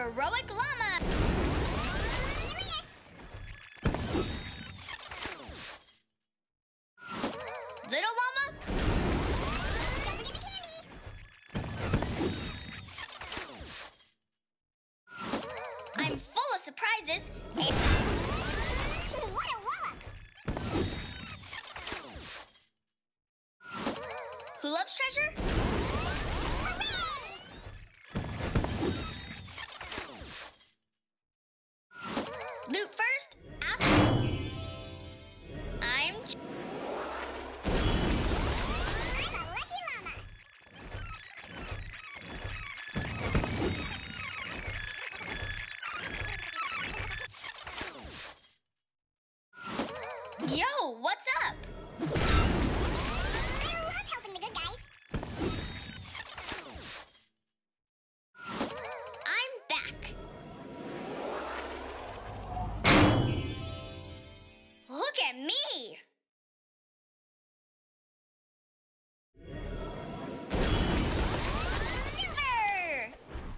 heroic llama! Little llama? Don't forget the candy! I'm full of surprises. What a wallop! Who loves treasure? Hooray! Loot first, ask. I'm I'm a lucky llama! Yo, what's up? I love helping the good guys! I'm back. Look at me! Silver!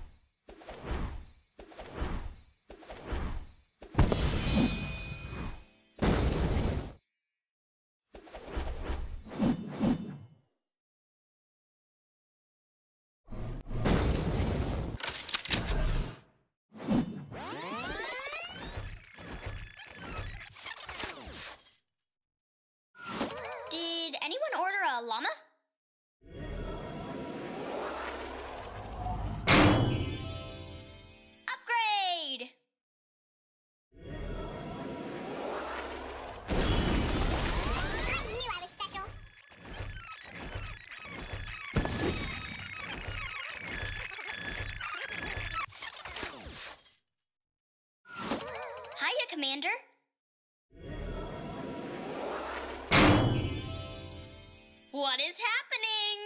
Did anyone order a llama? Upgrade! I knew I was special! Hiya, Commander. What is happening?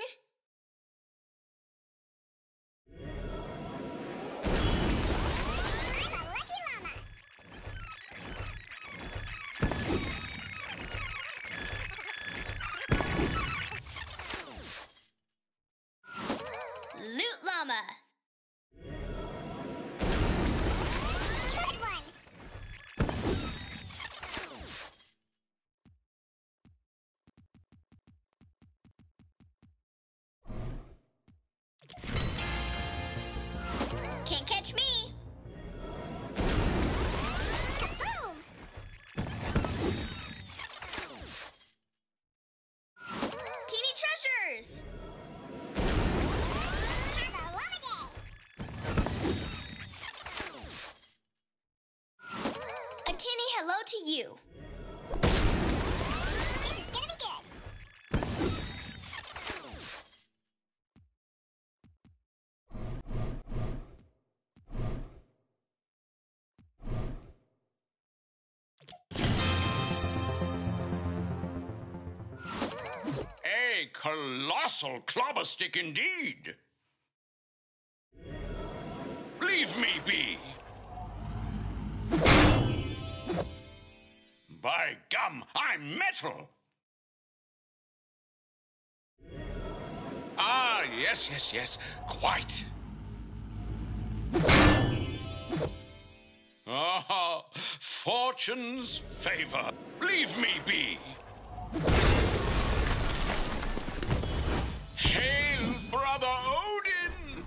I'm a lucky llama! Loot llama. Good one! Can't catch me. Kaboom! Teeny treasures. Have a llama day! A teeny hello to you. This is gonna be good! A colossal clobber stick indeed. Leave me be. By gum, I'm metal. Ah, yes, yes, yes, quite. Ah, fortune's favor. Leave me be. Hail, brother Odin!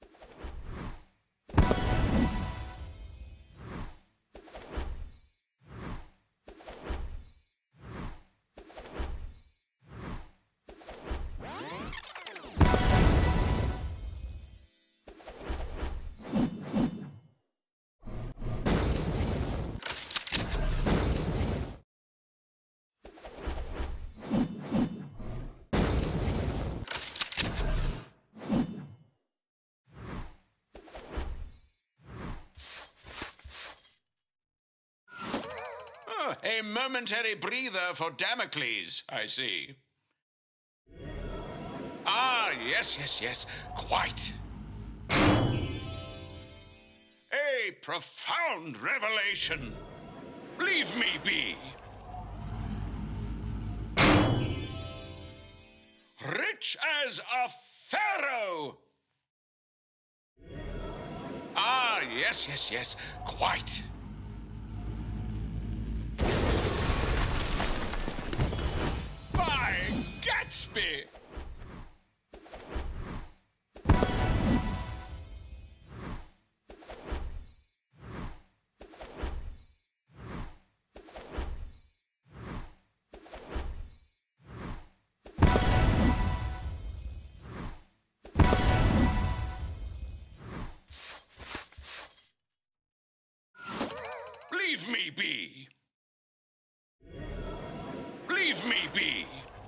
A momentary breather for Damocles, I see. Ah, yes, yes, yes, quite. A profound revelation. Leave me be. Rich as a pharaoh. Ah, Ah, yes, yes, yes. Quite. By Gatsby! Leave me be. Leave me be.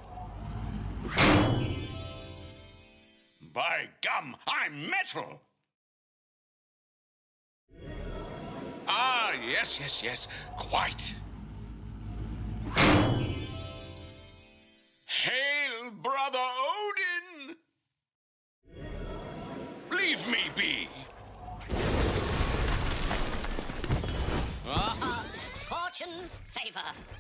By gum, I'm metal. Ah, yes, yes, yes. Quite. Hail, brother Odin! Leave me be. Fortune's favor.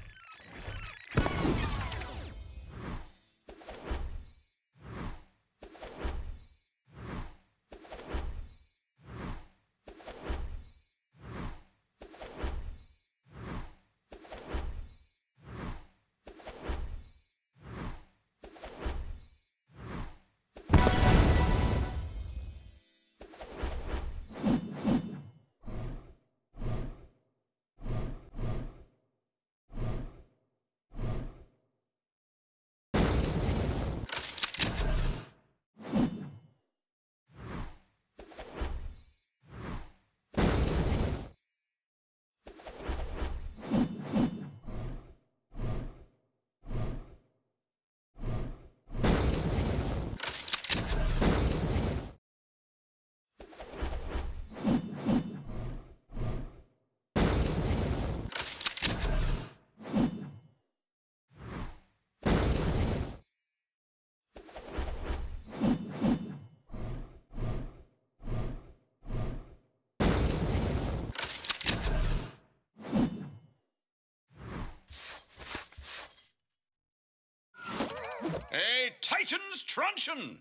A Titan's truncheon!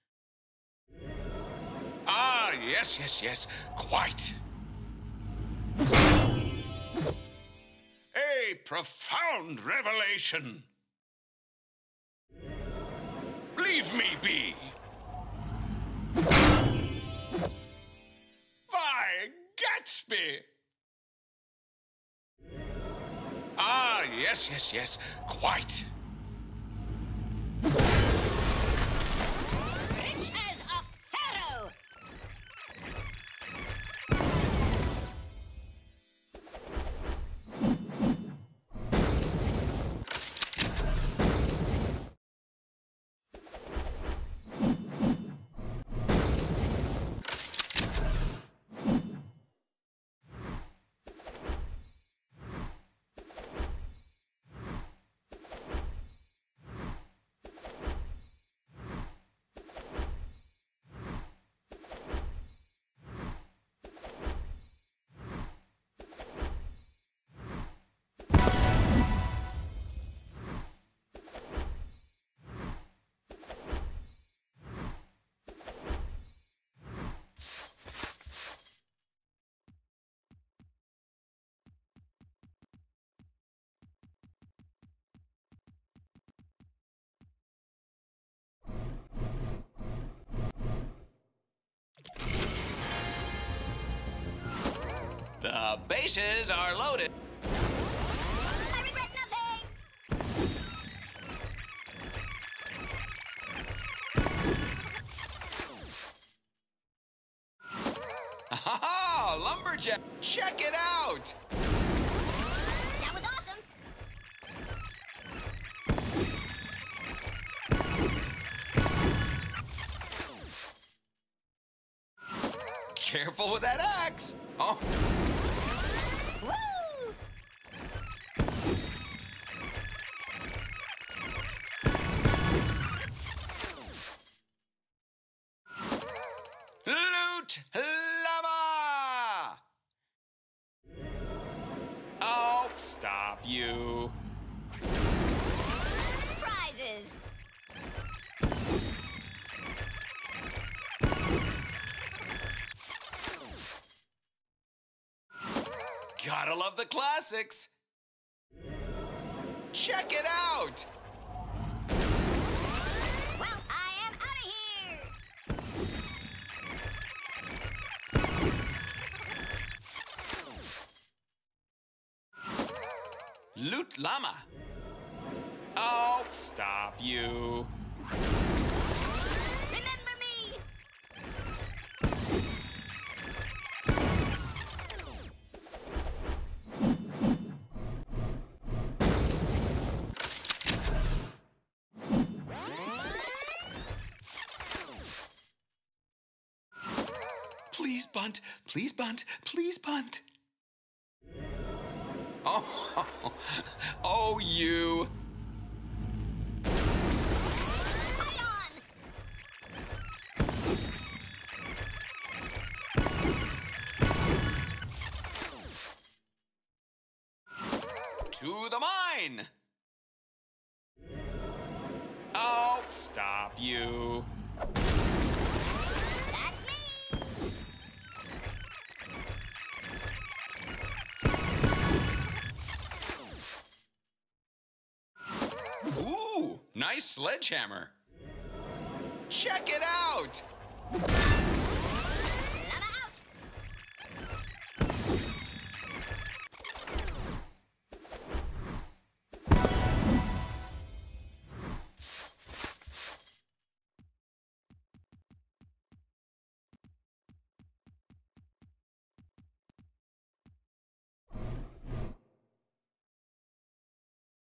Ah, yes, yes, yes. Quite. A profound revelation. Leave me be. By Gatsby! Ah, yes, yes, yes. Quite. Rich as a pharaoh. The bases are loaded. I regret nothing. Ha! Lumberjack! Check it out! That was awesome. Careful with that axe! Oh, Woo! loot llama! Oh, stop you. Prizes. love the classics. Check it out! Well, I am out of here. Loot Llama. I'll stop you. Remember me. Please bunt, please bunt, please bunt. Oh, oh, you. Fight on. To the mine! I'll stop you. That's me. Ooh, nice sledgehammer. Check it out!